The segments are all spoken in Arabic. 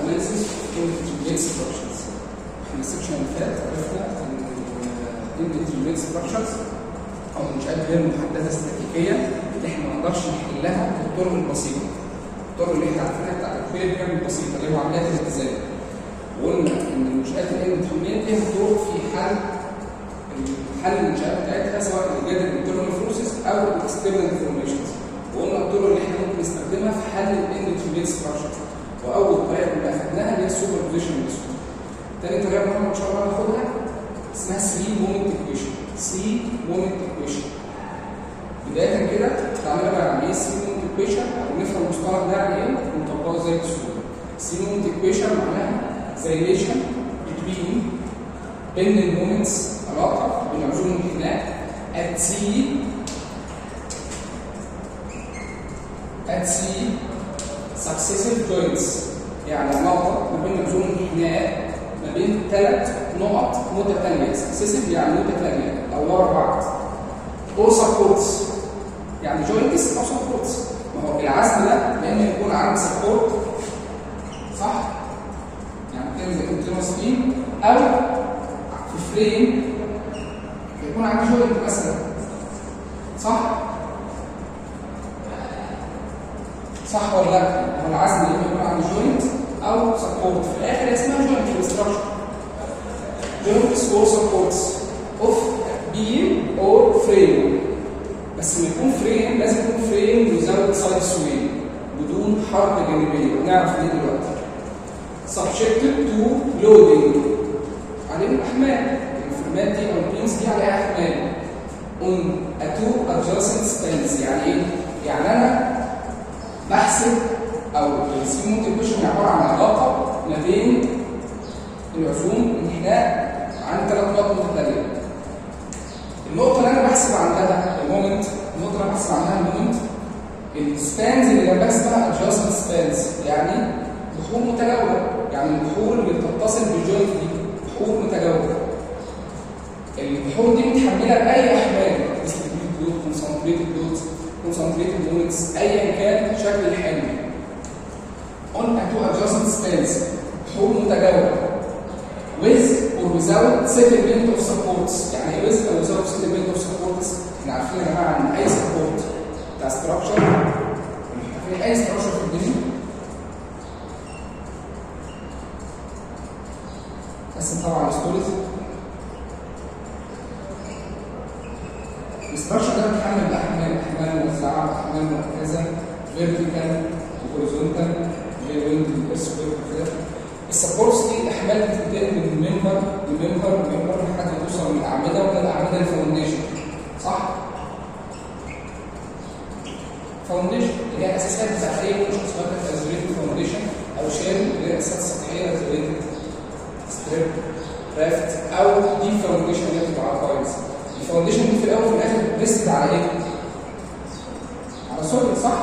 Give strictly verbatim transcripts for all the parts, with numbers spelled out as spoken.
analysis of intermediate structures. احنا السكشن اللي فات عرفنا ان intermediate structures او منشآت غير محدده استاتيكيه اللي احنا ما نقدرش نحلها بالطرق البسيطه. الطرق اللي احنا عارفينها بتاعت الكويريكال البسيطه اللي هو عمليات الالتزام. وقلنا ان المنشآت الانترميديت ليها طرق في حل حل المنشآت بتاعتها سواء ايجاد الانترنال فورسز او الاكسترنال فورميشنز. وقلنا الطرق اللي احنا ممكن نستخدمها في حل الانترميديت ستراكشرز. واول طريقه اللي اخذناها اللي هي السوبر بوزيشن ميثود. تاني طريقه مهمه ان شاء الله هناخدها اسمها ثري مومنت ايكويشن. ثري مومنت ايكويشن. بدايه كده تعالى بقى يعني ايه ثري مومنت ايكويشن او نفهم المصطلح ده يعني ايه ونطبقه زي السهوله. ثري مومنت ايكويشن معناها زي ريليشن بين بين المومنتس علاقه بين عزوم الانحناء at C at C successive joints. يعني علاقه ما بين عزوم الانحناء ما بين ثلاث نقط متتاليه. successive يعني متتاليه او ورا بعض. او سبورتس يعني جوينتس او سبورتس. ما هو العزم ده لان يكون عندي سبورت صح؟ يعني كده زي كونتينوس بيم او في فريم يكون عندي جوينت مثلا صح؟ صح ولا لا؟ هو العزم لما يكون عندي جوينت او سبورت في الاخر اسمها جوينت في الاستراكشر. جوينتس او سبورتس اوف بيم اور فريم. بس لما يكون فريم لازم يكون فريم وزاويه سايد سوي بدون حركه جانبيه ونعرف ليه دلوقتي. subjected to loading عليهم احمال. الفريمات دي او البيمز دي عليها احمال on a two adjacent spans. يعني ايه؟ يعني انا بحسب او الثري مومنت ايكويشن عباره عن علاقه ما بين العزوم الانحناء عن ثلاث نقط متتاليه. النقطه اللي انا بحسب عندها المومنت، النقطه اللي انا بحسب عندها المومنت السبانز اللي جنبها اسمها adjacent spans. يعني بحور متجاوره. يعني البحور اللي بتتصل بالجوينت دي بحور متجاوره. البحور دي متحمله باي احمال distributed load concentrated loads concentrated moments ايا كان شكل الحمل on a two adjacent spans بحور متجاوره with or without settlement of supports. يعني ايه with or without settlement of supports؟ احنا عارفين يا جماعه ان اي سبورت بتاع ستراكشر في اي ستراكشر في الدنيا بس طبعا ستوريز الاستراكشر ده بيتحمل باحمال احمال موزعه واحمال مركزه فيرتيكال وهوريزونتال زي ويند والاسفل وكده. السبورتس دي الاحمال بتنتقل من ممبر لممبر لممبر لحد ما توصل من الاعمده ومن الاعمده للفاونديشن صح؟ فاونديشن اللي هي الاساسات بتاعت اي مش سواء كانت ازوليتد فاونديشن او شيل اللي هي اساسات سطحيه ازوليتد ستريب رافت او دي فاونديشن اللي هي بتبقى على كويس. الفاونديشن دي في الاول وفي الاخر بترست على ايه؟ على سوليد صح؟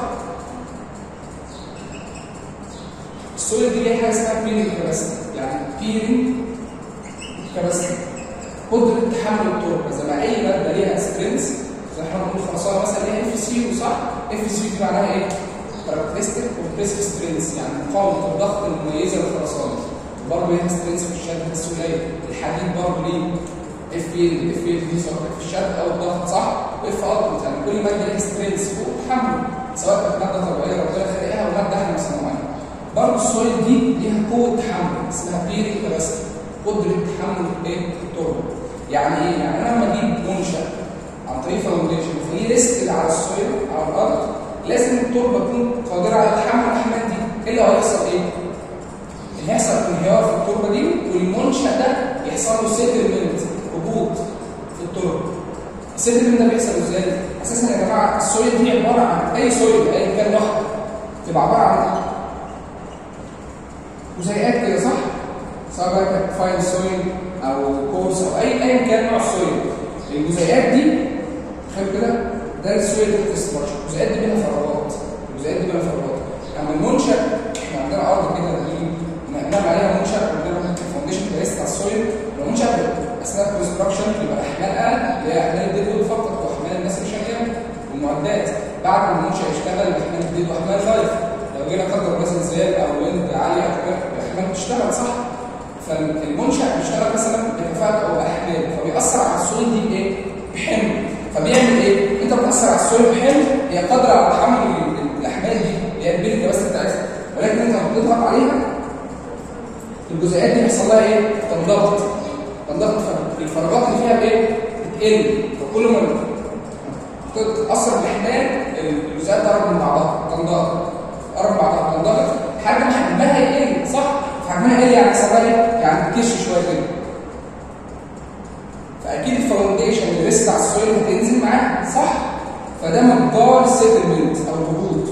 السوليد دي ليها حاجه اسمها بيرنج كاباسيتي. يعني بيرنج كاباسيتي قدره تحمل التربه زي ما اي ماده ليها سترينث. زي احنا بنقول خرسانه مثلا ليها اف سي صح؟ اف سي دي معناها ايه؟ كاركترستيك وبريسك سترينث يعني مقاومه الضغط المميزه للخرسانه. برضه ليها سترينث في الشد السوليه. الحديد برضه ليه اف بي اف بي دي سواء في الشد او الضغط صح؟ واف اوتبوت يعني كل ماده ليها سترينث وتحمل سواء كانت ماده طبيعيه ربنا خلقها او ماده احنا مصنعينها. برضه السويل دي ليها قوه تحمل اسمها بيرنج كاباسيتي قدره تحمل ايه؟ التربه. يعني ايه؟ يعني انا لما اجيب منشا عن طريق فاونديشن فيه ريسك على السويل على الارض لازم التربه تكون قادره على تحمل الاحمال دي. ايه اللي هيحصل ايه؟ اللي هيحصل انهيار في التربه دي والمنشا ده يحصل له سيتلمنت هبوط في التربه. السيتلمنت ده بيحصل ازاي؟ اساسا يا جماعه السويل دي عباره عن اي سويل اي كان لوحده تبقى عباره عن جزيئات كده صح؟ سواء بقى كانت فاين سويل او كورس او اي ايا كان نوع السويل. الجزيئات دي تخيل كده ده السويل تحت الستراكشر. الجزيئات دي بينها فراغات. الجزيئات دي بينها فراغات. اما المنشا احنا عندنا ارض كده نعمل عليها منشا عندنا فاونديشن بيست على السويل. لو منشا اثناء الكونستراكشن يبقى احمال اقل اللي هي احمال الديد فقط واحمال الناس اللي شغاله والمعدات. بعد ما المنشا يشتغل احمال الديد واحمال لايف. لو جينا قدر مثلا زياده او ويند عاليه او احتمال تشتغل صح؟ فالمنشأ بيشتغل مثلا بكفاءة او باحمال، فبيأثر على السويل دي بايه؟ بحمل. فبيعمل ايه؟ انت بتأثر على السويل بحمل، هي قادره على تحمل الاحمال دي اللي هي البيلد بس بتاعتها، ولكن انت لما بتضغط عليها الجزيئات دي بيحصل لها ايه؟ تنضغط. تنضغط الفراغات اللي فيها بايه؟ بتقل، فكل ما تتأثر بالاحمال الجزيئات تقرب من بعضها، تنضغط، تقرب من بعضها، تنضغط لحد ما حجمها يقل، صح؟ حجمها يقل يعني يحصل لها ايه؟ يعني تكش شويه كده. فاكيد الفاونديشن اللي ريست على السويل هتنزل معاها، صح؟ فده مقدار السيتلمنت او الهبوط.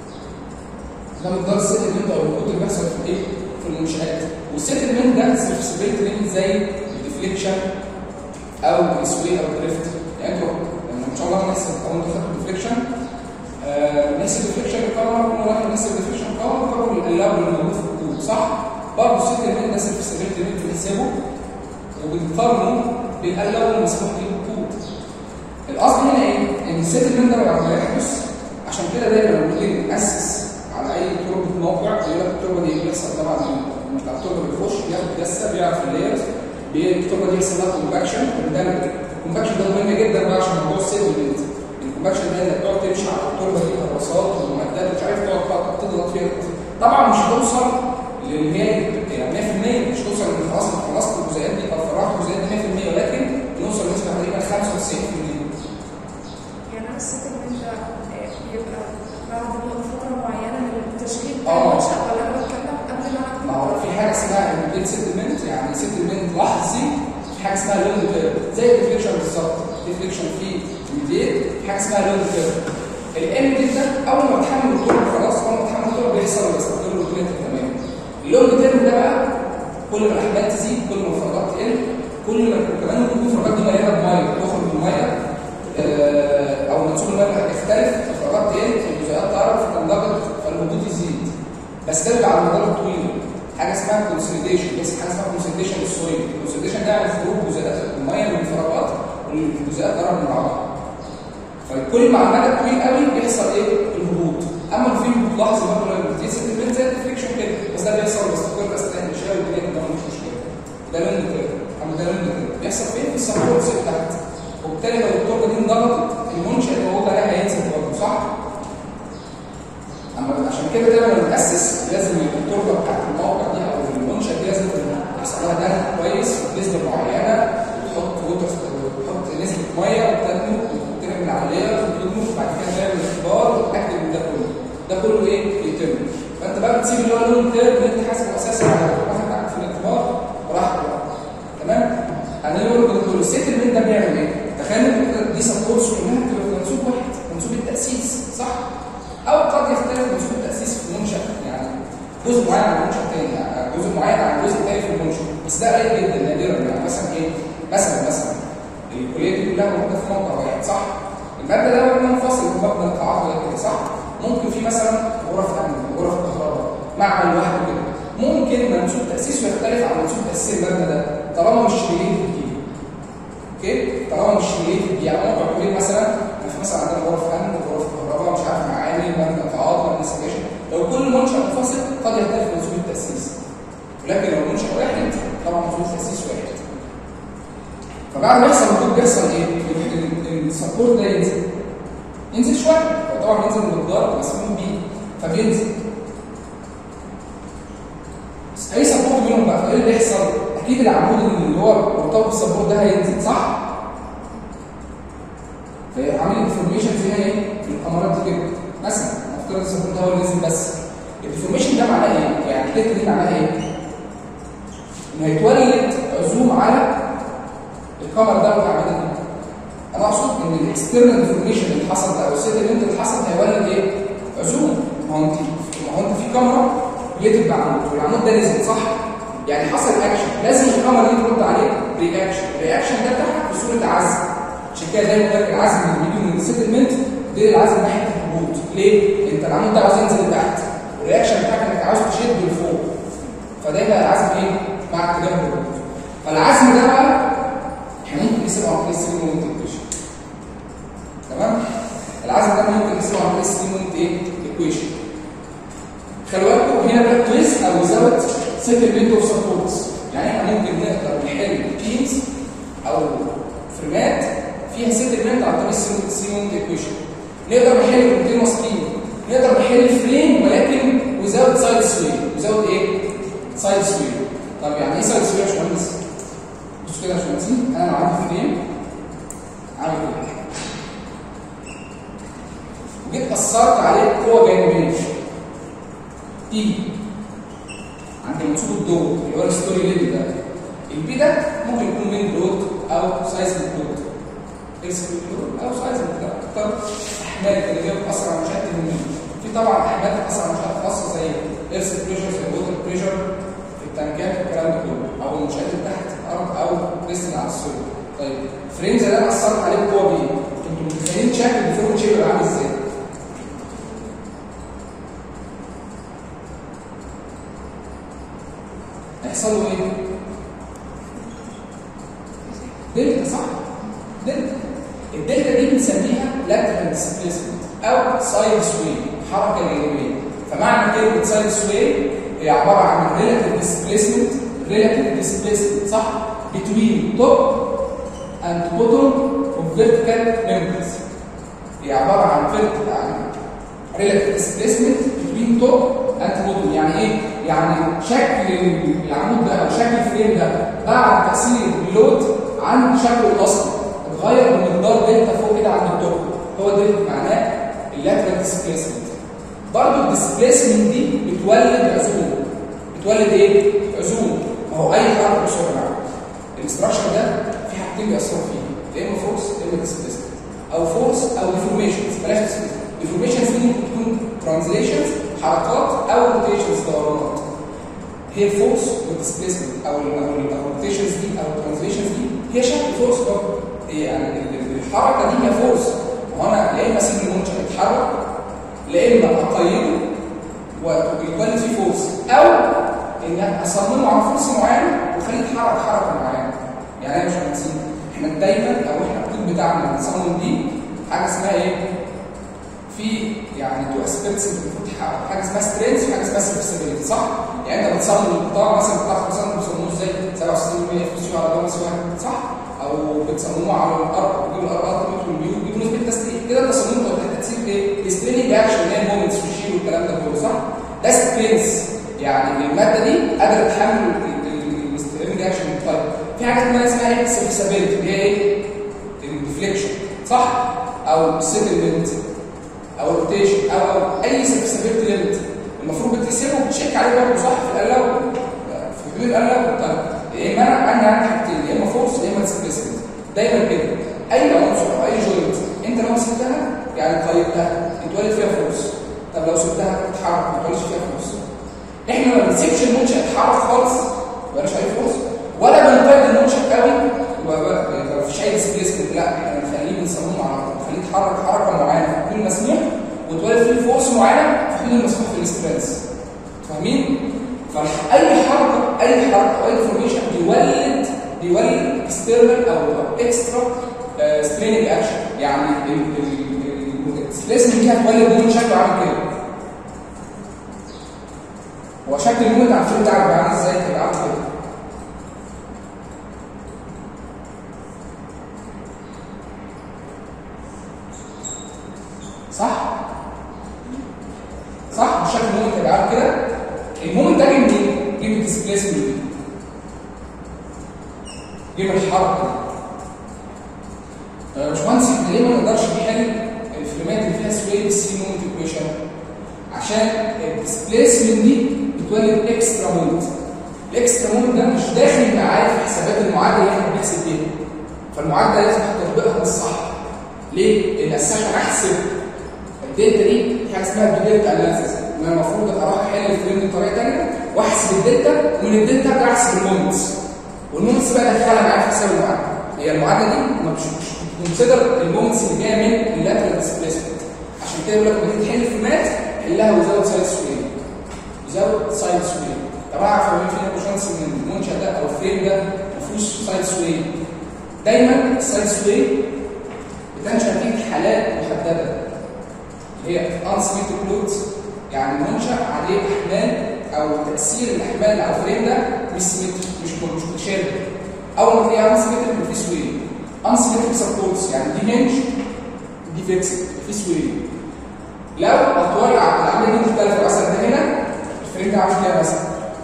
ده مقدار السيتلمنت او الهبوط اللي بيحصل في ايه؟ في المنشآت. والسيتلمنت ده سيرفيسبيلتي ليميت زي الديفليكشن او السوي او الدريفت. يعني انتوا لما ان شاء الله هنحسب او انتوا خدتوا الديفليكشن آه نحسب الديفليكشن الكاميرا، كل واحد نحسب الديفليكشن الكاميرا ونقرب القلاب اللي موجود في الكود، صح؟ برضه السيتلمنت ده سيرفيسبيلتي ليميت بنحسبه وبنقارنه بالقلاب المسموح به بالكود. القصد هنا ايه؟ ان السيتلمنت ده لما يحدث، عشان كده دايما لما بنيجي نأسس على اي تربه موقع يقول لك التربه دي بيحصل طبعا بتاع التربه بيخش بياخد جسه بيعرف اللايرز، التربه دي بيحصل لها كومباكشن. الكومباكشن ده مهم جدا بقى عشان موضوع السيتلمنت. الكومباكشن ده انك تقعد تمشي على التربه دي غواصات ومعدات مش عارف تقعد تضغط فيها، طبعا مش هتوصل اللي هي يعني مية في المية، مش توصل ان خلاص انت خلصت الجزيئات دي او فرغت الجزيئات دي مية في المية، ولكن نوصل لنسبه تقريبا خمسة وتسعين في المية. يعني انا السيتلمنت ده بيبقى بعد فتره معينه من التشغيل اه المنشأ، ولا انا بتكلم قبل ما اكتب؟ ما هو في حاجه اسمها البيت سيتلمنت، يعني سيتلمنت لحظي، في حاجه اسمها لونج تيرم زي الديفليكشن بالظبط. الديفليكشن فيه ميديت، في حاجه اسمها لونج تيرم. الام دي ده اول ما تحمل التربه خلاص، اول ما تحمل التربه بيحصل الاستقرار والبلنت تمام. اللونج تيرم ده بقى كل ما الاحمال تزيد، كل ما الفراغات تقل، كل ما كمان ممكن الفراغات دي مليانه بميه تخرج من الميه آه او منسوب الميه هيختلف، الفراغات تقل، الجزيئات تعرف تنضغط، فالهبوط يزيد. بس ده بيبقى على المدار الطويل. حاجه اسمها كونسوليديشن، بس حاجه اسمها كونسوليديشن للسويل. الكونسوليديشن ده يعني خروج جزيئات الميه من الفراغات والجزيئات تقرب من بعضها. فكل ما على المدى الطويل قوي بيحصل ايه؟ الهبوط. اما في هبوط لحظي برضه لما بتزيد سيتلمنت زي الديفليكشن كده، بس ده بيحصل باستقرار اثناء الانشاء والدنيا ده مش مشكله. ده لون كده، اما ده لون كده بيحصل فين؟ في السبورتس بتاعت. وبالتالي لو التربه دي انضغطت المنشأ اللي موجود عليها هينزل برضه، صح؟ اما عشان كده دايما لما بنأسس لازم التربه بتاعت الموقع دي او المنشأ دي لازم يحصل لها دهن كويس بنسبه معينه، وتحط ووتر وتحط نسبه ميه وتدمج وتعمل العمليه وتدمج، وبعد كده تعمل اختبار وتتاكد من ده كله. ده كله ايه؟ يتم. فانت بقى بتسيب اللي هو اللون تيرم اللي انت حاسبه اساسا على واحد معاك في الاختبار براحتك بقى. تمام؟ هنقول لك كله السيتلمنت ده بيعمل ايه؟ تخيل ان دي سبورتس كلها بتبقى في منسوب واحد، منسوب التاسيس، صح؟ او قد يختلف منسوب التاسيس في المنشأ، يعني جزء معين عن المنشأ الثاني، يعني جزء معين عن الجزء الثاني في المنشأ، بس ده قليل جدا نادرا. يعني مثلا ايه؟ مثلا مثلا الكليه دي كلها موجوده في موقع واحد، صح؟ المبنى ده مبنى منفصل من مبنى القاعات ولا كده، صح؟ ممكن في مثلا غرف امن، غرف كهرباء، معمل لوحده كده. ممكن منسوب تاسيسه يختلف عن منسوب تاسيس المبنى ده طالما مش ريليتد بيه. اوكي؟ طالما مش ريليتد بيه، يعني موقع كبير مثلا في مثلا عندنا غرف امن وغرف كهرباء مش عارف معامل، مبنى قاعات، مبنى سكاشن. لو كل منشأ منفصل قد يختلف منسوب التاسيس. ولكن لو منشأ واحد طبعا منسوب التاسيس واحد. فبعد ما يحصل الهبوط بيحصل ايه؟ السبورت ده ينزل. ينزل شويه، طبعا ينزل بمقدار مسموم بيه، فبينزل. اي سبورت منهم بقى، فايه اللي يحصل؟ اكيد العمود اللي هو مرتبط بالسبورت ده هينزل، صح؟ فعامل انفورميشن فيها ايه؟ في الكاميرات دي كده. مثلا نفترض السبورت ده هو اللي نزل بس. الانفورميشن ده معناه ايه؟ يعني الحته دي معناها ايه؟ انه هيتولد عزوم على الكاميرا ده والعمليه دي. انا اقصد ان الاكسترنال انفورميشن اللي حصل ده او السيتلمنت اللي حصل هيولد ايه؟ عزوم. ما هو انت ما هو انت في كاميرا لقيت بعمود والعمود ده نزل، صح؟ يعني حصل اكشن، لازم الكاميرا دي ترد عليه رياكشن. الرياكشن ده بتاعها في صوره عزم. عشان كده دايما بقول لك العزم اللي بيجي من السيتلمنت ده العزم ناحيه الهبوط. ليه؟ انت العمود ده عاوز ينزل لتحت، والرياكشن بتاعك انك عاوز تشده لفوق. فده يبقى العزم ايه؟ مع اتجاه الهبوط. فالعزم ده بقى احنا ممكن نقيسه عن طريق الثري مومنت ايكويشن. تمام؟ العزم ده ممكن نقيسه عن طريق الثري مومنت ايه؟ ايكويشن. خلي بالكم هنا بقى تويز او ويزاوت سيتلمنت اوف سبورتس، يعني احنا ممكن نقدر نحل بيمز او فريمات فيها سيتلمنت عن طريق السيمونت ايكويشن. نقدر نحل كونتينوس بيم، نقدر نحل فريم ولكن وزاوت سايد سوي، وزاوت ايه؟ سايد سوي. طب يعني ايه سايد سوي يا باشمهندس؟ بصوا كده يا باشمهندسين، انا لو عندي فريم عامل كده وجيت اثرت عليه بقوه جانبيه اي عند منسوب الضوء اللي هو الستوري ليد ده، البي ده ممكن يكون مين لود او سايز لود، اكس لود او سايز لود، اكتر احمال اللي هي بتاثر على منشات المين. في طبعا احمال بتاثر على منشات خاصه زي ايرث بريشر، زي ووتر بريشر في التنكات والكلام ده كله، او المنشات اللي تحت الارض او ريستنج على السول. طيب فريم زي ده انا اثرت عليه بقوه بي، انتوا متخيلين شكل الديفورم شيب يبقى عامل ازاي؟ هيحصل له ايه؟ دلتا، صح؟ دلتا. الدلتا دي بنسميها لاترال ديسبيسمنت او سايد سوي، حركه جانبيه. فمعنى كلمه سايد سوي هي عباره عن ريلاتيف ديسبيسمنت، ريلاتيف ديسبيسمنت صح؟ between top and bottom of vertical members. هي عباره عن vertical عن ريلاتيف ديسبيسمنت between top and bottom، يعني ايه؟ يعني شكل العمود ده او شكل الفريم ده بعد تاثير اللود عن شكله الاصلي اتغير بمقدار دلتا فوق كده عند التوب، هو ده معناه اللاترال ديسبيسمنت. برضه الديسبيسمنت دي بتولد عزوم. بتولد ايه؟ عزوم. ما هو اي حركه بصوا يا جماعه، الاستراكشر ده في حاجتين بيأثروا فيه، يا اما فورس يا اما ديسبيسمنت، او فورس او ديفورميشنز. بلاش ديسبيسمنت، ديفورميشنز دي ممكن تكون ترانزليشنز حركات او روتيشنز دورانات. هي الفورس والديسبيسمنت او الروتيشنز دي او الترانزليشنز دي هي شكل فورس برضه. هي يعني الحركه دي هي فورس، وانا يا اما اسيب المنشأ يتحرك لا اما اقيده ويولد فيه فورس، او ان اصممه على فورس معينه واخليه يتحرك حركه معينه. يعني انا مش هنسيب، احنا دايما او احنا الكود بتاعنا بنصمم دي حاجه اسمها ايه؟ في يعني تو اسبيكتس المفروض تحقق، حاجه اسمها سترينث وحاجه اسمها سيرفيسابيلتي، صح؟ يعني انت بتصمم القطاع مثلا بتاع خمسة بتصمموه ازاي؟ سبعة وستين بالمية اف سي على ضمس واحد، صح؟ او بتصمموه على الارض، بتجيبوا الارض والبيو بتجيبوا نسبه تسليح كده، انت صممته تحت تاثير ايه؟ الستريننج اكشن اللي هي المومنتس والشيل والكلام ده كله، صح؟ ده سترينث، يعني الماده دي قادره تحمل الستريننج اكشن. طيب في حاجه اسمها ايه؟ سيرفيسابيلتي اللي هي ايه؟ الديفليكشن، صح؟ او السيتلمنت او الروتيشن او او اي سيرفيسابيلتي ليميت المفروض بتقيسه وبتشيك عليه برضه، صح؟ في القلاوه في حدود القلاوه. طيب يا اما انا عندي عندي حاجتين، يا اما فورس يا اما ديسبيسمنت. دايما كده اي عنصر او اي جوينت انت لو سبتها يعني قيدتها اتولد فيها فورس، طب لو سبتها تتحرك ما تولدش فيها فورس. احنا ما بنسيبش المنشأ يتحرك خالص مبقاش عليه فورس، ولا بنقيد المنشأ قوي ما فيش اي ديسبيسمنت، لا احنا بنخليه بنصممه على نخليه يتحرك حركه معينه في حدود المسموح وتولد فيه فورس معينه في حدود المسموح في الاسترنس. فاهمين؟ فاي حركه اي حركه او اي ديفورميشن بيولد بيولد اكسترنال او اكسترا ستريننج اكشن، يعني الديسبيسمنت دي هتولد مود شكله عامل كده. هو شكل المود عارفين بتاعك بيبقى عامل ازاي؟ بيبقى عامل كده، صح؟ صح؟ مش شكل المومنت هيبقى عامل كده. المومنت ده جه منين؟ جه من الديسبيسمنت دي، جه من الحركه دي. يا باشمهندس احنا ليه ما نقدرش نحل الفريمات اللي فيها سوي بالسي مومنت ايكويشن؟ عشان الديسبيسمنت دي بتولد اكسترا مومنت. الاكسترا مومنت ده مش داخل معايا في حسابات المعادله اللي احنا بنحسب بيها. فالمعادله لازم تطبيقها بالصح. ليه؟ لان اساسا عشان احسب الدلتا دي في حاجه اسمها الدلتا اناليسيس، ان انا المفروض اروح احل الفريم بطريقه ثانيه واحسب الدلتا، ومن الدلتا ابدا احسب المومنتس، والمومنتس بقى ادخلها معايا في حساب المعادله. هي المعادله دي ما بتكونسيدر المومنتس اللي جايه من اللاترال ديسبيسمنت. عشان كده بيقول لك لما تيجي تحل الفريمات حلها وزاوت سايد سوي، وزاوت سايد سوي. طبعا عارف مين فينا باشمهندس ان المنشا ده او الفريم ده ما فيهوش سايد سوي. دايما السايد سوي بتنشا نتيجه حالات محدده، هي انسيمتريك لودز، يعني المنشأ عليه احمال او تاثير الاحمال على الفريم ده مش سيمتري، مش مش متشابه. اول ما تلاقيها انسيمتري في سويل، انسيمتري سبورتس يعني دي هنج دي فيكس في سويل. لو اطوال العمليه دي مختلفه، مثلا ده هنا الفريم ده عامل كده مثلا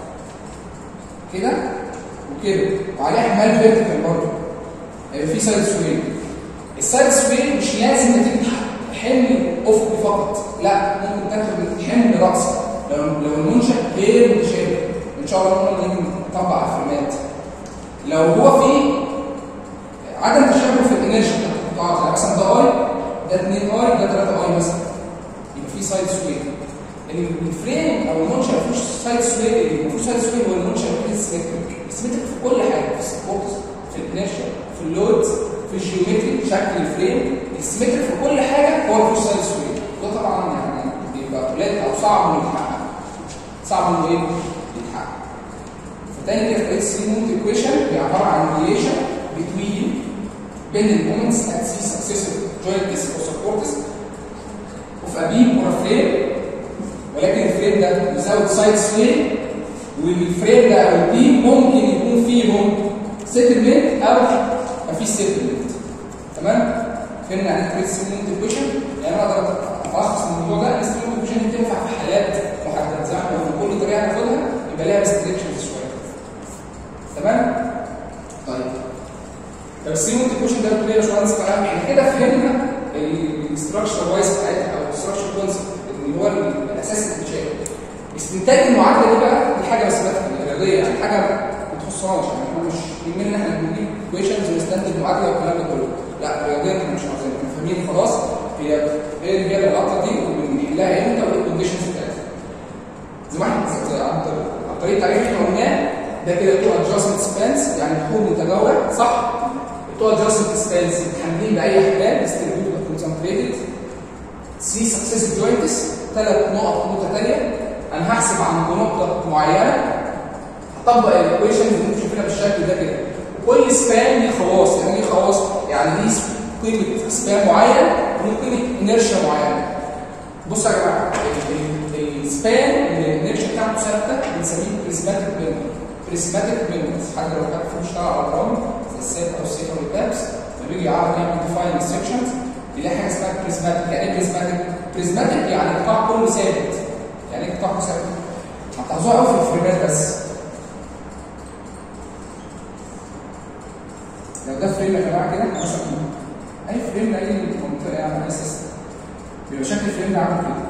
كده وكده وعليه احمال فيرتيكال برضه، هيبقى في سايد سويل. السايد سويل مش لازم نتيجه حمل افقي فقط، لا ممكن تاخد حمل راسي لو لو المنشا غير متشابه. ان شاء الله ممكن نطبق على الفريمات. لو هو في عدم تشابه في الانرجي بتاعت القطاعات، يعني مثلا ده اي ده اتنين اي ده تلاتة اي مثلا، يبقى في سايد سويل. الفريم او المنشا ما فيهوش سايد سويل، ما فيهوش سايد سويل هو المنشا الوحيد سيمتريك، سيمتريك في كل حاجه، في السبورتس، في الانرجيا، في اللودز، في الجيومتري شكل الفريم، السيمتريك في كل حاجه هو ما فيهوش سايد سويل. ده طبعا يعني بيبقى قليل او صعب انه يتحقق، صعب انه ايه يتحقق. فتاني كده في اتس مونت ايكويشن هي عباره عن ريليشن بين بين المومنتس ات سي سكسيسيف جوينتس او سبورتس اوف ا بيم اور فريم، ولكن الفريم ده without سايد سويل، والفريم ده او البيم ممكن يكون فيهم سيتلمنت او ما فيش سيتلمنت. تمام؟ فهمنا يعني ايه ستريت ايكويشن؟ يعني انا اقدر الخص الموضوع ده. الستريت ايكويشن دي بتنفع في حالات محدده، زي ما احنا في كل طريقه هناخدها يبقى ليها ريستريكشنز شويه. تمام؟ طيب طب الستريت ايكويشن ده بتقول ايه يا باشمهندس؟ احنا كده فهمنا الاستراكشر وايز بتاعتها او الاستراكشر كونسبت اللي هو الاساس الانشائي. استنتاج المعادله دي بقى دي حاجه بس رياضيه، يعني حاجه ما تخصناش، يعني احنا مش يهمنا ان احنا بنجيب ايكويشنز ونستنتج معادله والكلام ده كله، لا رياضيا احنا مش عاوزين، احنا فاهمين خلاص هي ايه اللي هي الغلطه دي وبنحلها امتى وايه الكونديشنز بتاعتها. زي ما احنا عن طريق التعريف اللي احنا قلناه ده كده تو ادجستمنت سبانز، يعني حول متجاوره صح؟ تو ادجستمنت سبانز متحملين باي احمال ديستريبيوتد كونسنتريتد سي سكسيسيف جوينتس، ثلاث نقط نقطه ثانيه انا هحسب عند نقطه معينه هطبق الايكويشن اللي انتم شايفينها بالشكل ده كده. كل سبان ليه خواص، يعني ايه خواص؟ يعني ليه قيمه سبان معين وليه قيمه انرشيا معينه. بصوا يا جماعه السبان اللي الانرشيا بتاعته ثابته بنسميه بريزماتيك ميموري. بريزماتيك ميموري حد لو كان بيشتغل على الرام زي السيت او السيت او البابس لما بيجي يعرف يعمل ديفاين سيكشنز يلاقي حاجه اسمها بريزماتيك. يعني ايه بريزماتيك؟ بريزماتيك يعني القطاع كله ثابت. يعني ايه قطاع كله ثابت؟ هتلاحظوها قوي في الفريمات بس. لو ده فريم يا جماعه كده مثلا اي فريم لاي منطقه يعني اي سيستم بيبقى شكل الفريم ده عامل كده.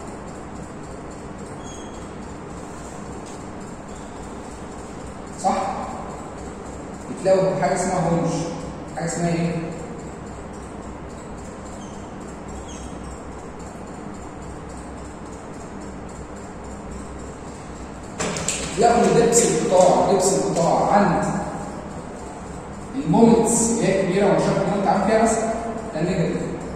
صح؟ بتلاقوا حاجه اسمها هونج، حاجه اسمها ايه؟ تلاقوا ان دبس القطاع دبس القطاع عند المومنتس اللي هي كبيره وشكل المومنت عامل كده مثلا ده نيجاتيف.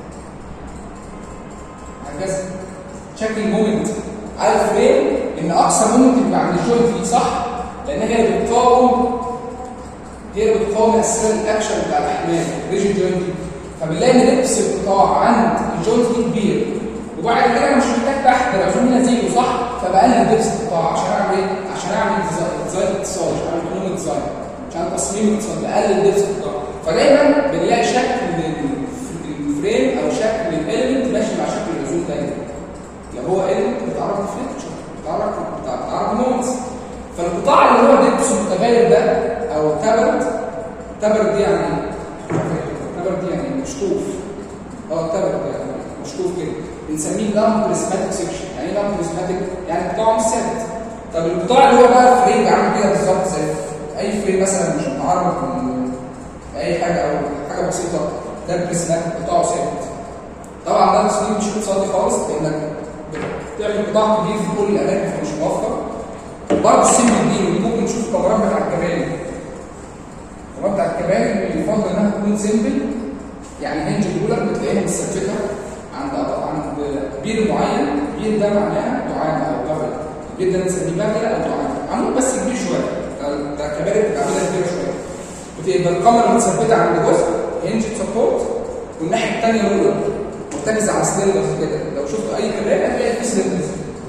هكذا شكل المومنت على الفريم ان اقصى مومنت بيبقى عند الجوينت دي صح؟ لان هي اللي بتقاوم هي اللي بتقاوم اساسا الاكشن بتاع الاحمال ريجيد جوينت دي. فبنلاقي ان دبس القطاع عند الجوينت دي كبير وبعد كده انا مش محتاج تحت لو عشان نتيجه صح؟ فبقلل دبس القطاع عشان اعمل ايه؟ عشان اعمل ديزاين اتصال، عشان اعمل كلوم ديزاين، عشان تصميم الاتصال بقلل دبس القطاع. فدايما بنلاقي شكل الفريم او شكل الاليمنت ماشي مع شكل العزوم دايما. لو هو اليمنت بيتعرض لفليكشن بيتعرض بيتعرض لمومنتس. فالقطاع اللي هو دبس متغير ده او تبرد تبرد دي يعني ايه؟ تبرد دي يعني مشطوف. اه تبرد يعني مشطوف كده بنسميه لام بريزماتيك سيكشن. يعني ايه لام بريزماتيك؟ يعني قطاع مش ثابت. طب القطاع اللي هو بقى الفريم عامل كده بالظبط زي اي فريم مثلا مش متعرض لاي حاجه او حاجه بسيطه ده البريزماتيك قطاعه ثابت. طبعا ده تصميم مش اقتصادي خالص لانك بتعمل قطاع كبير في كل الاماكن فمش موفر. وبرضه السن دي ممكن نشوف الكاميرات بتاع الكباري. الكاميرات بتاع الكباري يفضل انها تكون سيمبل، يعني هنج الاولى بتلاقيها متثبته عند عند بير معين. بير ده معناها دعامه او جبل. البير ده بنسميه بغله او دعامه، عمود بس كبير شويه. ده الكباري بتبقى عامله كبيره شويه. بتبقى الكاميرا متثبته عند جزء هنج سبورت والناحيه الثانيه الاولى مرتكزه على سلندرز كده. لو شفتوا اي كباري هتلاقي في سلندرز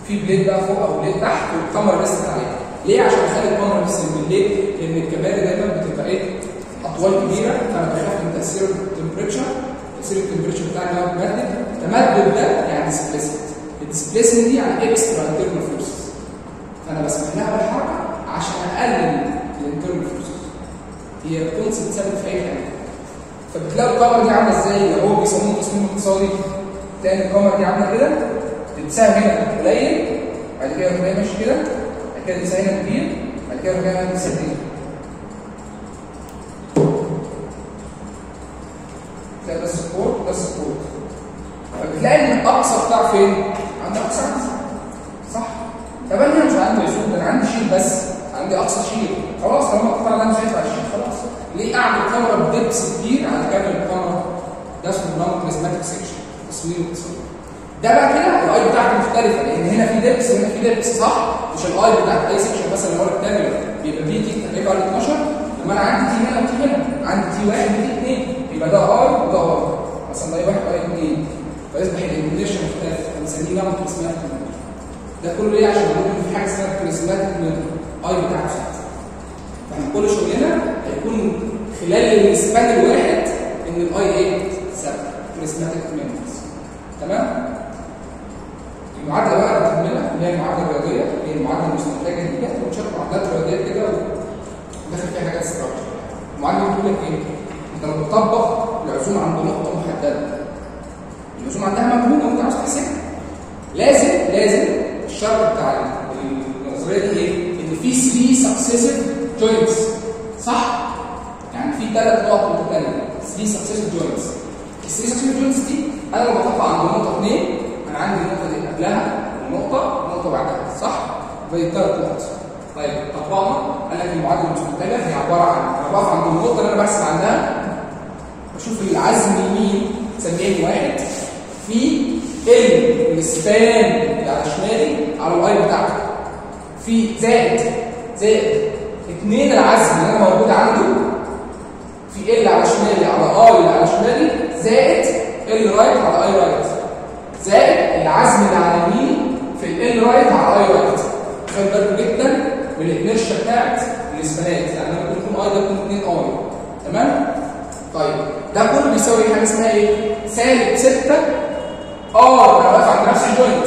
في بليد بقى فوق او بليد تحت والكاميرا ريست عليها. ليه؟ عشان اخلي الكاميرا تفصل بالليل، لان الكباري دايما بتبقى ايه؟ اطوال كبيره، فانا بخاف من تاثير التمبريتشر، تاثير التمبريتشر بتاعي اللي هو متمدد. التمدد ده يعني ديسبيسمنت، الديسبيسمنت دي يعني اكسترا انترنال فورسز، فانا بسمح لها بالحركه عشان اقلل الانترنال فورسز. هي كونسبت ثابت في اي حاجه. فبتلاقوا الكاميرا دي عامله ازاي؟ لو هو بيسموه تصميم اقتصادي، تلاقي الكاميرا دي عامله كده، السهم هنا قليل، بعد كده يروح جاي ماشي كده، بعد كده السهم هنا كبير، بعد كده يروح جاي ماشي سنتين. تلاقي ده السبورت وده السبورت. فبتلاقي ان الاقصى بتاع فين؟ عند اقصى عندي. صح؟ طب انا هنا مش عندي يسود، ده انا عندي شيل بس، عندي اقصى شيل. خلاص طالما القطاع ده مش هينفع الشيل خلاص. ليه اعمل كاميرا بدبس كبير على كاميرا الكاميرا؟ ده اسمه نون بريزماتيك سيكشن، تصوير اقتصادي. ده بقى كده الاي بتاعته مختلفه، لان هنا في دبس وهنا في دبس، صح؟ مش الاي بتاعت اي سيكشن مثلا اللي هو التاني بيبقى بي تي تقريبا على اتناشر، لما انا عندي تي هنا وتي هنا، عندي تي واحد وتي اثنين، يبقى ده ار وده ار، مثلا ده واحد واي اثنين، فيصبح الانيميشن مختلف، بنسميه نون بريزماتيك. ده كله ليه؟ عشان نقول في حاجه اسمها بريزماتيك اي بتاعته ثابته. فاحنا كل شغلنا هيكون خلال السبان الواحد ان الاي ايه؟ ثابته، بريزماتيك ميموريز. تمام؟ المعادله بقى اللي بنعملها اللي هي المعادله الرياضيه، هي المعادله المستنتجه دي، بنشوف معادلات رياضيه كده وداخل فيها حاجات استراكشر. المعادله بتقول لك ايه؟ انت لما بتطبق العزوم عند نقطه محدده، العزوم عندها مجهوله وانت عاوز تحسبها، لازم لازم الشرط بتاع النظريه دي ايه؟ ان في ثلاثة سكسيسيف جوينتس، صح؟ يعني في ثلاث نقط متتاليه، ثلاثة سكسيسيف جوينتس. الثلاثة سكسيسيف جوينتس دي انا لما بطبق عند نقطه اثنين، انا عندي النقطه دي قبلها ونقطه ونقطه بعدها، صح؟ زي ثلاث نقط. طيب طبقنا، قال لك المعادله المستنتجه هي عباره عن انا بقف عند النقطه اللي انا بحسب عندها، بشوف العزم يمين سميه واحد في ال السبان اللي على شمالي على الاي بتاعته، في زائد زائد اثنين العزم اللي انا موجود عنده في ال على شمالي على اي اللي على شمالي، زائد ال رايت على اي رايت، زائد العزم اللي على يميني في ال رايت على اي رايت. خد بالك جدا من الانرشيا بتاعت الاسبانات، يعني لما يكون اي ده يكون اثنين اي. تمام؟ طيب ده كله بيساوي حاجه اسمها ايه؟ سالب ستة ار، انا واقف عند نفس الجوينت،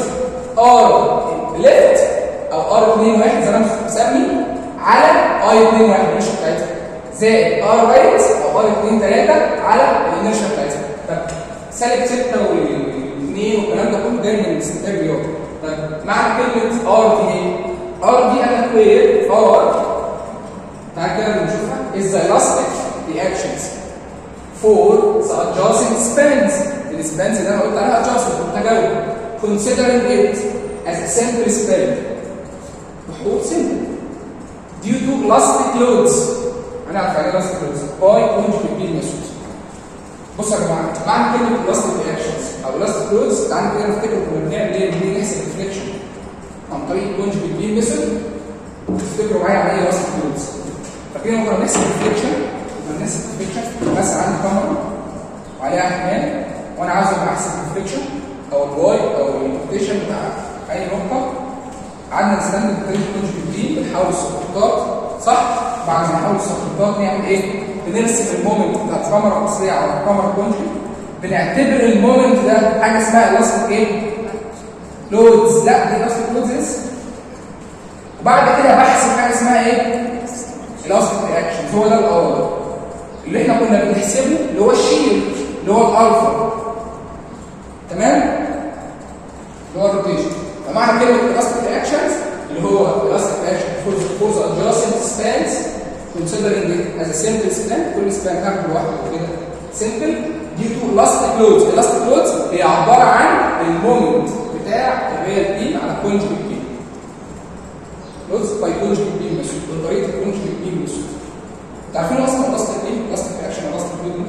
ار ليفت او ار اثنين واحد زي ما انا مسمي على اي اثنين واحد الانرشيا بتاعتها، زائد ار رايت او ار اثنين ثلاثة على الانرشيا بتاعتها. طب سالب ستة واثنين والكلام ده كله جاي من الاستنتاج الرياضي. طب معنى كلمه ار دي ايه؟ ار دي انا كوير ار، تعال كده بنشوفها، is the elastic reactions for the adjacent spans. السبانز اللي انا قلت عليها adjacent متجاوب، considering it as a simple span، بحقوق simple due to elastic loads. هنعرف يعني elastic loads by conjugate beam method. بصوا يا جماعه، معنى كلمه elastic reactions او elastic loads، تعالوا كده نفتكر كنا بنعمل ايه؟ بنيجي نحسب الريفليكشن عن طريق conjugate beam method. تفتكروا معايا عن ايه elastic loads؟ فاكرين لما كنا بنحسب الريفليكشن؟ كنا بنحسب الريفليكشن مثلا عندي كاميرا وعليها احمال، وانا عاوز ابقى احسب الريفليكشن او الواي او الروتيشن بتاع اي نقطه. قعدنا نستخدم طريقه الكونجكت دي، بنحول السقوطات، صح؟ بعد ما نحول السقوطات نعمل ايه؟ بنرسم المومنت بتاع الكاميرا المصريه على الكاميرا الكونجكت، بنعتبر المومنت ده حاجه اسمها الاستيك ايه؟ لودز. لا دي الاستيك لودز. وبعد كده بحسب حاجه اسمها ايه؟ الاستيك رياكشنز. هو ده الاول اللي احنا كنا بنحسبه، اللي هو الشير، اللي هو الالفا. تمام؟ اللي هو الروتيشن. فمعنى كلمه الاستيك رياكشنز اللي هو الاستيك رياكشن فور ذا adjacent spans considering it as a simple span، كل سبان هاخده لوحده كده simple due to elastic loads. elastic loads هي عباره عن المومنت بتاع الريال بيم على كونجكت بيم. loads by conjugate beam method، بطريقه الكونجكت بيم ميثود. انتوا عارفين اصلا الاستيك ايه؟ الاستيك رياكشن والاستيك لود.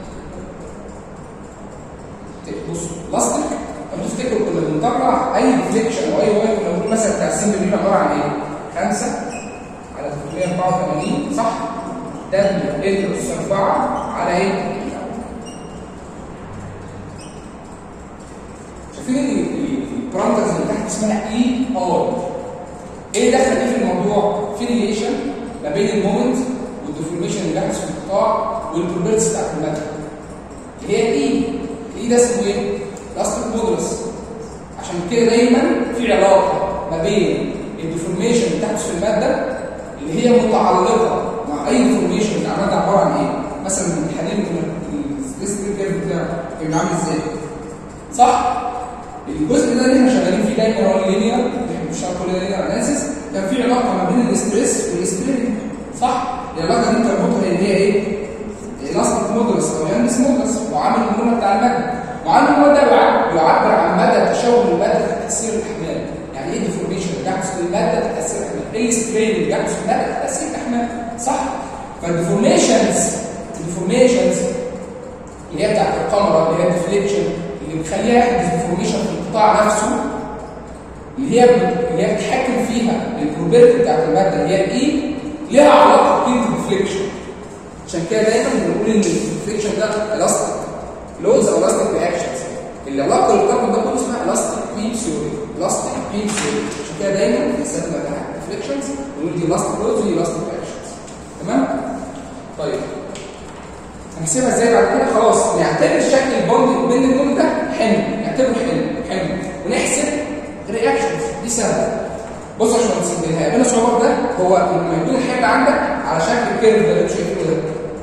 بصوا الاستيك انتوا تفتكروا كنا بنطلع اي ديفليكشن او اي واي، كنا بنقول مثلا بتاع السمبل بيم عباره عن ايه؟ خمسة على ثلاثمية وأربعة وثمانين، صح؟ دبليو ال اس أربعة على ايه؟ شايفين البارامترز اللي تحت اسمها اي ار. ايه دخل ايه في الموضوع؟ في ريليشن ما بين المومنت والديفورميشن اللي بيحدث في القطاع والبروبرتيز بتاعت الماده اللي هي الاي. الاي ده اسمه ايه؟ الاستيك مودولس. عشان كده دايما في علاقه ما بين الديفورميشن اللي بتحدث في الماده اللي هي متعلقه مع اي ديفورميشن بتاع الماده عباره عن ايه؟ مثلا الحديد الستريس كيرف بتاعه بيبقى عامل ازاي؟ صح؟ الجزء ده اللي احنا شغالين فيه دايما هو اللينير، احنا بنشتغل كل ده لينير اناليسيس. كان في علاقه ما بين الاستريس والسترين، صح؟ العلاقه دي تربطها اللي هي ايه؟ الاستيك مودولس او يانس مودولس، وعامل المرونه بتاع الماده. وعامل المرونه ده بيعبر عن مدى تشوه الماده في تاثير الاحمال. يعني ايه ديفورميشن اللي بيحدث في الماده في تاثير الاحمال؟ ايه السترين اللي بيحدث في الماده في تاثير الاحمال؟ صح؟ فالديفورميشنز الديفورميشنز اللي هي بتاعت الكاميرا اللي هي الديفليكشن اللي بتخليها يحدث ديفورميشن في القطاع نفسه، اللي هي اللي هي بتتحكم فيها البروبرتي بتاعت الماده اللي هي الاي، ليها علاقه بقيمه الديفليكشن. عشان كده دايما بنقول ان الديفليكشن ده الاستيك لودز او الاستيك رياكشنز. العلاقه اللي بتربط ده كله اسمها الاستيك بيم ثيوري، الاستيك بيم ثيوري. عشان كده دايما بنستخدم الديفليكشنز ونقول دي الاستيك لودز ودي الاستيك رياكشنز. تمام؟ طيب هنحسبها ازاي بعد كده؟ خلاص نعتبر شكل البوند بين اللون ده حمل، نعتبره حمل حمل ونحسب الرياكشنز دي سهله. بص يا باشمهندس اللي هيقابلنا صعوبه ده هو لما يكون الحمل عندك على شكل الكيرف ده اللي انتوا شايفينه ده.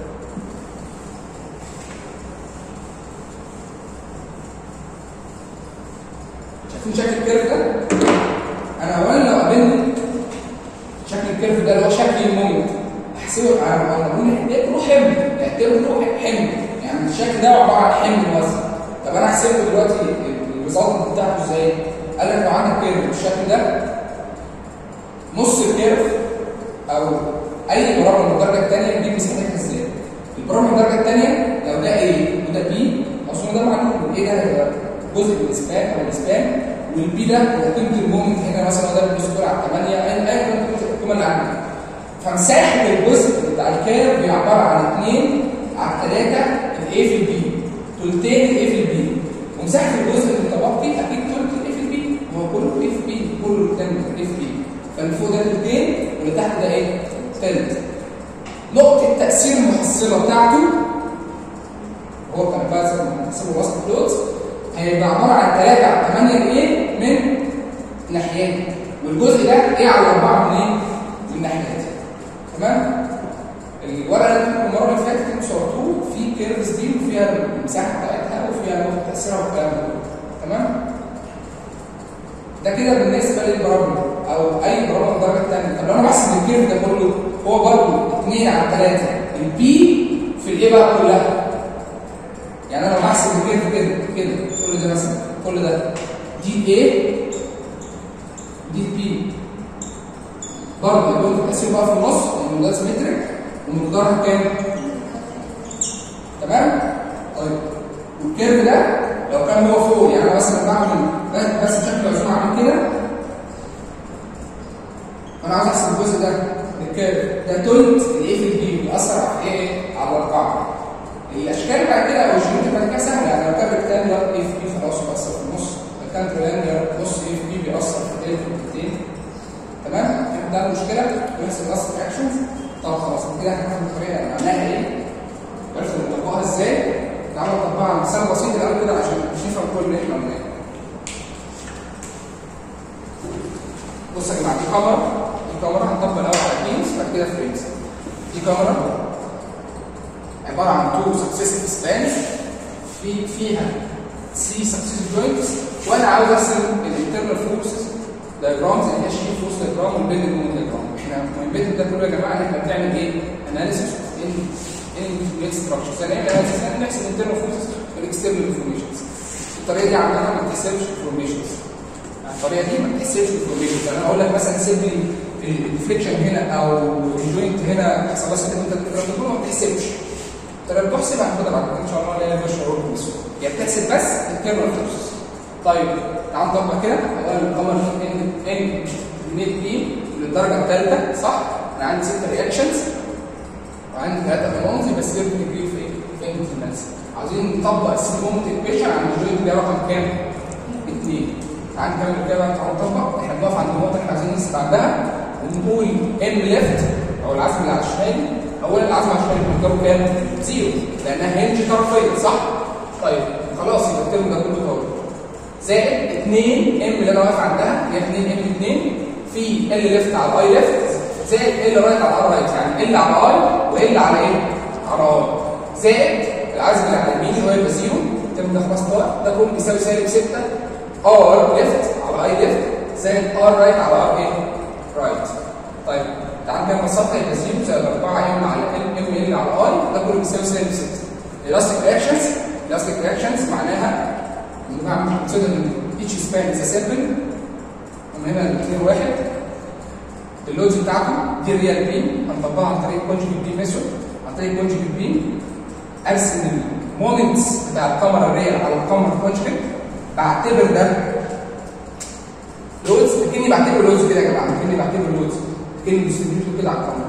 شايفين شكل الكيرف ده؟ انا اولا لو قابلني شكل الكيرف ده اللي هو شكل المومنت احسبه على بقول نعتبره حمل، نعتبره حمل، يعني الشكل ده عباره عن حمل وزن. طب انا احسبه دلوقتي الريزلت بتاعته ازاي؟ قال لك لو عندك كيرف بالشكل ده نص الكيرف او اي برامج من الدرجه الثانيه دي مساحتها ازاي؟ البرامج من الدرجه الثانيه لو ده ايه وده بي، اصلا ده معلوم ايه ده جزء من الاسبان او الاسبان، والبي ده هو قيمه المومنت هنا مثلا ده بالنسبه على ثمانية اي اي القيمه اللي عندك. فمساحه الجزء بتاع الكيرف بيعبر عن اثنين على ثلاثة الاي في البي، ثلثين الاي في البي، ومساحه الجزء المتبقي اكيد ثلث الاي في البي، هو كله اي في بي، كله قدام الاي في بي. فاللي فوق ده ثلثين واللي تحت ده ايه؟ ثلث. نقطه تاثير المحصله بتاعته هو كان بقى زي ما بنحسبه وسط فلوت هيبقى عباره عن ثلاثة على ثمانية الايه من ناحيتين، والجزء ده ايه على أربعة من ايه؟ من ناحيتين. تمام؟ الورقه اللي انتوا المره اللي فاتت انتوا صورتوه في كيرفز دي وفيها المساحه بتاعتها وفيها نقطه تاثيرها والكلام ده. تمام؟ ده كده بالنسبه للبرامج او اي برامج الدرجه الثانيه. طب لو انا بحسب الكيرف ده كله هو برضه اثنين على ثلاثة البي في الايه بقى كلها. يعني انا لو بحسب الكيرف كده كده كل ده مثلا كل ده دي ايه دي بي برضه يكون التاثير بقى في النص لانه ده سيمتريك ومقدارها كام؟ تمام؟ طيب والكيرف ده لو كان هو فوق، يعني انا مثلا بعمل بس بشكل عشان اعمل كده انا عاوز احسب الجزء ده الكيرف ده ثلث الايه في البي بيأثر على ايه؟ على القاعده. الاشكال بعد كده او الجيومتري بعد كده سهله، يعني لو كان ريكتانجلر ايه في بي خلاص بيأثر في النص، لو كان تريانجلر نص ايه في بي بيأثر في ثلث النقطتين. تمام؟ في ده المشكله بيحصل نص رياكشنز. طب خلاص كده احنا هناخد الطريقه اللي عملناها ايه؟ عرفنا نطبقها ازاي؟ تعالوا نطبقها على مثال بسيط الاول كده عشان مش نفهم كل اللي احنا قلناه. بص يا جماعه دي كاميرا، دي كاميرا هنطبق الاول على بينز بعد كده فريمز. دي كاميرا عباره عن تو سكسيسيف سبانز في فيها سي سكسيسيف جوينتس، وانا عاوز ارسم الانترنال فورسز دايجرامز اللي هي شيل فورس دايجرام والبيلد مومنت دايجرام. احنا الميثود ده كله يا جماعه ان احنا بنعمل ايه؟ اناليسيس ان ان ستراكشرز. يعني احنا لازم نحسب الانترنال فورسز والاكسترنال انفورميشنز. الطريقه دي عندنا ما بتحسبش انفورميشنز. الطريقه دي ما بتحسبش انفورميشنز. يعني انا اقول لك مثلا سيب لي الديفليكشن هنا او الجوينت هنا يحصل بس انت الكلام ده كله ما بتحسبش. الطريقه اللي بتحسب هناخدها بعد كده ان شاء الله اللي هي فيرشوال ورك بس. هي بتحسب بس الانترنال فورسز. طيب تعال نطبق كده. اقول القمر ان ان نت بي للدرجه الثالثه صح؟ انا عندي ست رياكشنز وعندي ثلاثه ايمونز بس دول بنجري في ايه؟ في انترنالز. عاوزين نطبق السي مومنت ايكويشن عند الجوينت ده رقم كام؟ اثنين. تعال نكمل كده بقى، تعال نطبق. احنا بنقف عند النقطه اللي احنا عايزين نثبت عندها ونقول ام ليفت او العزم اللي على الشمال. اولا العزم على الشمال مقداره كام؟ زيرو لانها هنج طرفيه صح؟ طيب خلاص يبقى الترم ده كله طالب زائد اتنين ام اللي انا واقف عندها هي اتنين ام اتنين في ال ليفت على اي ليفت زائد ال رايت على ار رايت، يعني ال على اي وال على ايه؟ على اي زائد العزم اللي على اليمين اللي هو يبقى زيرو. الترم ده خلاص طالع، ده كله بيساوي سالب ستة ار ليفت على اي ليفت زائد ار رايت على ار ايه؟ رايت. طيب تعال كده نبسطها، يبقى زيرو زائد اربعة ام على ال ام ال على اي، ده كله بيساوي سالب ستة. الالاستيك رياكشنز الالاستيك رياكشنز معناها نعمل كونسيدر ان each span is a simple، ومن هنا الاثنين واحد. اللودز بتاعته دي الريال بيم هنطبقها عن طريق كونجكت بيم ميثود. عن طريق كونجكت بيم ارسم المومنتس بتاع الكاميرا الريال على الكاميرا الكونجكت، بعتبر ده لودز كاني بعتبر لودز كده يا جماعه، كاني بعتبر لودز كاني ديستريبيوت كده على الكاميرا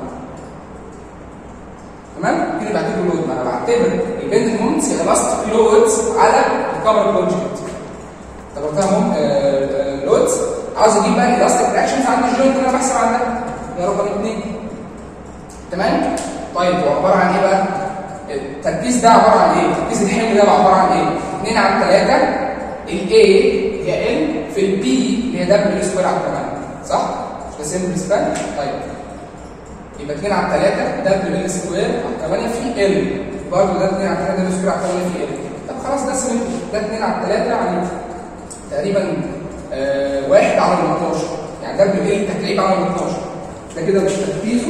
تمام. كاني بعتبر لود، ما انا بعتبر البند مومنتس هي الاستيك لودز على الكاميرا الكونجكت. اعتبرتها مم... آه... لودز. عاوز اجيب بقى الالاستيك رياكشنز عند الجوينت اللي انا بحسب عنها يا رقم اثنين تمام. طيب هو عباره عن ايه بقى؟ التركيز ده عباره عن ايه؟ تركيز الحمل ده عباره عن ايه؟ اتنين على ثلاثة الاي هي ال في البي اللي هي دبليو سكوير على ثمانية صح؟ مش ده سمبل سبان؟ طيب يبقى اتنين على ثلاثة دبليو ال سكوير على ثمانية في ال، برضه ده اتنين على ثلاثة دبليو سكوير على ثمانية في ال. طب خلاص ده سمبل، ده اتنين على ثلاثة يعني تقريبا آه واحد على اتناشر، يعني دبليو ال تكعيب على اتناشر، ده كده مش تركيزه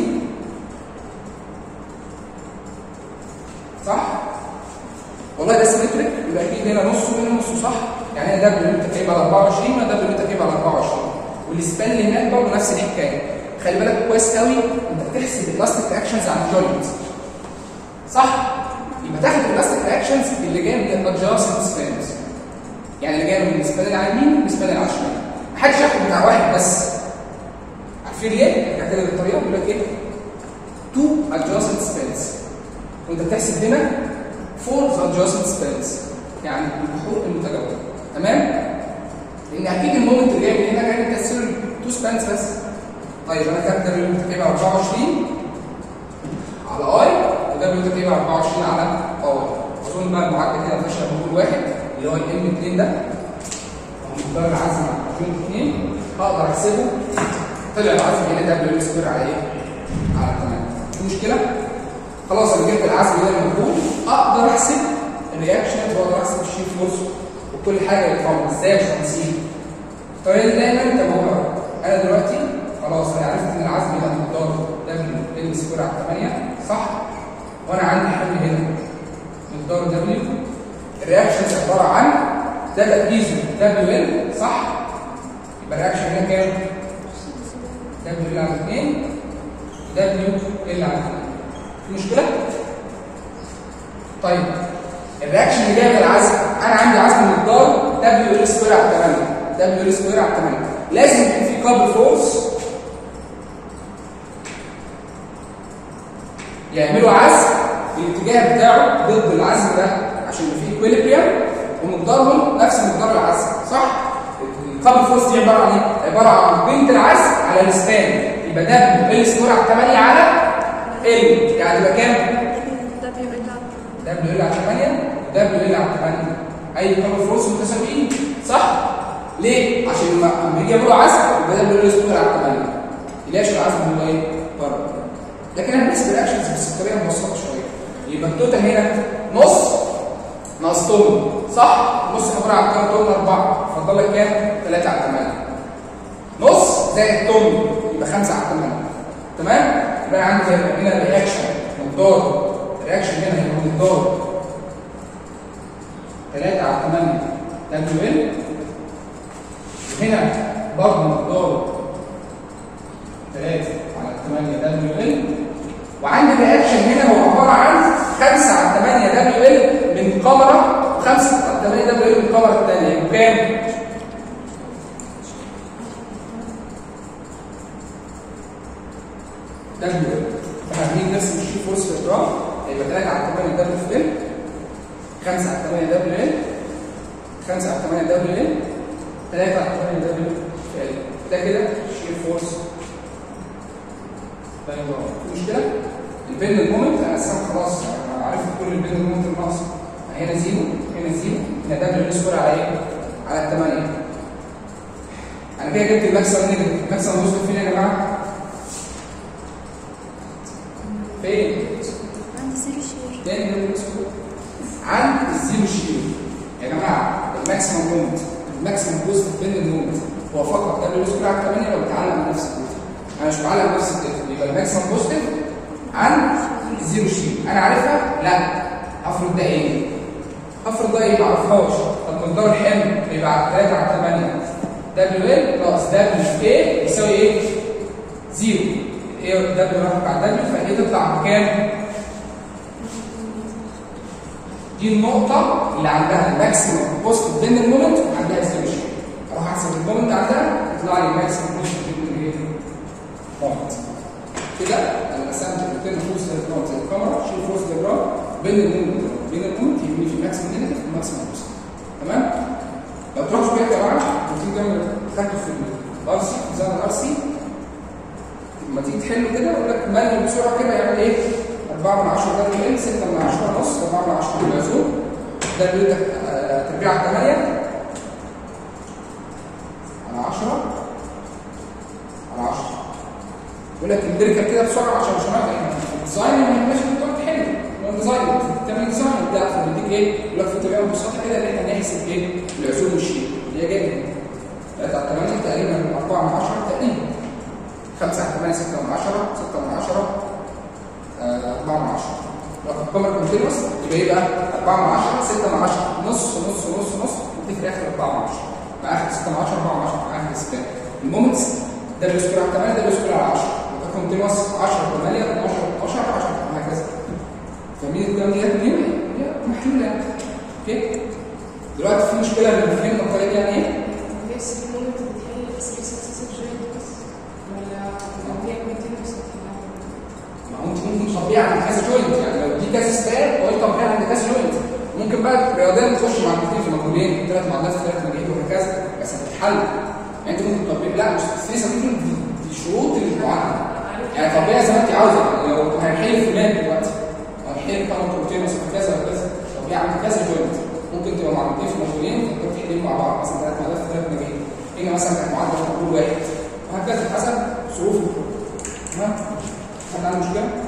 صح؟ والله ده سيمتريك، يبقى اكيد هنا نص وهنا نص صح؟ يعني هنا دبليو ال تكعيب على اربعة وعشرين وده دبليو ال تكعيب على اربعة وعشرين، والسبان اللي هناك برضه نفس الحكايه. خلي بالك كويس قوي انت بتحسب الالاستيك رياكشنز على الجوينت صح؟ يبقى تاخد الالاستيك رياكشنز اللي جايه من الادجاستنت سبانز، يعني اللي جايه من السبان اللي على اليمين والسبان اللي على الشمال. محدش ياخد بتاع واحد بس. عارفين ليه؟ ارجع كده بالطريقه بيقول لك ايه؟ تو adjacent spans، وانت بتحسب هنا فور adjacent spans، يعني البحور المتجاوره تمام؟ لان اكيد المومنت اللي جاي من هنا جاي من تاثير تو سبانز بس. طيب انا كام دبليو متكعب على اربعة وعشرين على اي ودبليو متكعب على اربعة وعشرين على اي. اظن بقى المعادله كده ماشيه بقول واحد اللي هو الام اتنين ده مقدار العزم على اتنين هقدر احسبه. طلع العزم هنا دبليو سكوير على ايه؟ على ثمانية. في مشكله؟ خلاص انا جبت العزم هنا المفروض اقدر احسب الرياكشنز واقدر احسب الشير فورس وكل حاجه بالفورم. ازاي مش هنسيب؟ الطريقه اللي دايما انت موضوع انا دلوقتي خلاص انا عرفت ان العزم ده مقدار دبليو ال سكوير على ثمانية صح؟ وانا عندي حل هنا مقدار دبليو. الرياكشنز عباره عن ده تركيزه دبليو ال صح؟ يبقى الرياكشن هنا كام؟ دبليو ال على اثنين دبليو ال على اثنين. في مشكله؟ طيب الرياكشن اللي جاي من العزم انا عندي عزم مقدار دبليو ال سكوير على ثمانية دبليو ال سكوير على ثمانية، لازم يكون في كابل فورس يعملوا عزم الاتجاه بتاعه ضد العزم ده عشان يبقى فيه ايكويليبريم ومقدارهم نفس مقدار العزم صح؟ الكابل فورس دي عباره عن ايه؟ عباره عن بنت العزم على السبان، يبقى دبليو ال سكوير على ثمانية على ال، يعني يبقى كام؟ دبليو ال على ثمانية ودبليو ال على ثمانية اي كابل فورس متساويين صح؟ ليه؟ عشان لما يجي يعملوا عزم يبقى دبليو ال سكوير على ثمانية يلاقيش العزم هو ايه؟ بره. لكن انا بنحسب الاكشنز بس بطريقه مبسطه شويه. يبقى التوتال هنا نص ناقص طن صح؟ نص عباره عن كام طن؟ اربعة، فضل لك كام؟ ثلاثة على ثمانية. نص زائد طن يبقى خمسة على ثمانية تمام؟ يبقى انا عندي هنا الرياكشن مقدار الرياكشن هنا هيبقى مقدار ثلاثة على ثمانية دبليو ال، هنا برضه مقدار ثلاثة على ثمانية دبليو ال، وعندي الرياكشن هنا هو عباره عن خمسة على ثمانية دبليو ال من كاميرا وخمسة على ثمانية دبليو ال من الكاميرا الثانيه، يبقى كام؟ دبليو ال. فاحنا عاملين نرسم الشير فورس في الجراف هيبقى ثلاثة على ثمانية دبليو في ال، خمسة على ثمانية دبليو ال، خمسة على ثمانية دبليو ال، تلاتة على تمانية دبليو في ال. ده كده شير فورس. طيب في مشكله؟ البند مومنت انا اساسا خلاص انا عرفت كل البند مومنت الناقص. هنا زيرو هنا زيرو هنا دبليو سكوير على ايه؟ على الثمانية. انا كده جبت الماكسيمم نيجاتيف. الماكسيمم بوزيتيف فين يا جماعه؟ فين؟ عند زيرو شير. تاني دبليو سكوير عند الزيرو شير. يا جماعه الماكسيمم مومنت الماكسيمم بوزيتيف بند مومنت هو فقط دبليو سكوير على الثمانية لو بتعلق بنفس الكتله. انا مش بعلق بنفس الكتله يبقى الماكسيمم بوزيتيف عن الزيرو شير. انا عارفها؟ لا. هفرض ده ايه؟ هفرض ده ايه؟ ما اعرفهاش. طب مقدار الحمل يبقى تلاتة على تمانية دبليو ال ناقص دبليو ايه يساوي ايه؟ زيرو. ايه دبليو راح مع دبليو فايه تطلع بكام؟ دي النقطة اللي عندها الماكسيمم بوزيتيف بين المومنت عندها زيرو شير. اروح احسب المومنت عندها يطلع لي الماكسيمم بوزيتيف بين ايه؟ مومنت. كده انا قسمت الاثنين فورس ديجرام زي الكاميرا شيل فورس ديجرام بين المومنت بين المومنت يبني في ماكسيمم نيجاتيف وماكسيمم بوزيتيف. تمام؟ لو تروحوا بيها يا جماعه ممكن تعمل خدته في الار سي في ميزان الار سي لما تيجي تحله كده يقول لك مال بسرعه كده يعمل ايه؟ أربعة من عشرة دبليو ال ستة من عشرة ونص أربعة من عشرة بالعزوم ده اللي انت ترجع على ثمانية على عشرة على عشرة. يقول لك البركه كده بسرعه عشان مش هنعرف احنا في الديزاين ما يهمناش انك تقعد تحل. هو ديزاين تعمل ديزاين ده فبيديك ايه؟ يقول لك في طريقه ببساطه كده ان احنا نحسب ايه؟ العزوم والشيل اللي هي جايه تلاتة على تمانية تقريبا أربعة من عشرة تقريبا خمسة على ثمانية ستة من عشرة ستة من عشرة أربعة من عشرة. لو في الكاميرا كونتينوس يبقى ايه بقى؟ أربعة من عشرة ستة من عشرة نص نص نص نص وتيجي في الاخر أربعة من عشرة مع اخر ستة من عشرة أربعة من عشرة مع اخر ستة. المومنتس ده بيسكر على ثمانية ده بيسكر على عشرة يبقى كونتينوس عشرة ثمانية اتناشر اتناشر عشرة وهكذا. فاهمين الكلام ديت منين؟ هي محلوله يعني. اوكي؟ دلوقتي في مشكله ان فهمنا الطريقه دي يعني ايه؟ بس المومنت بتحل بس ريسكسيف جوينت بس ولا هي كونتينوس؟ ما هو انت ممكن تطبيقها عند كذا جوينت يعني لو دي كذا ستاب وهي تطبيقها عند كذا جوينت. ممكن بقى رياضيا تخش مع الاثنين في مجهولين ثلاث معادلات في ثلاث مجاهيل وهكذا بس هتتحل. يعني انت ممكن تطبيق لا مش تنسى ممكن دي شروط المعادله يعني تطبيقها زي ما انت عاوزه. لو هنحل في مال دلوقتي هنحل طبعا بروتينوس وكذا وكذا تطبيق عند كذا جوينت ممكن تبقى مع الاثنين في مجهولين فتقدر تحلهم مع بعض مثلا ثلاث معادلات في ثلاث مجاهيل. هنا مثلا كانت معادله في مجهول واحد وهكذا حسب ظروف البروتين. تمام؟ حد عنده مشكله؟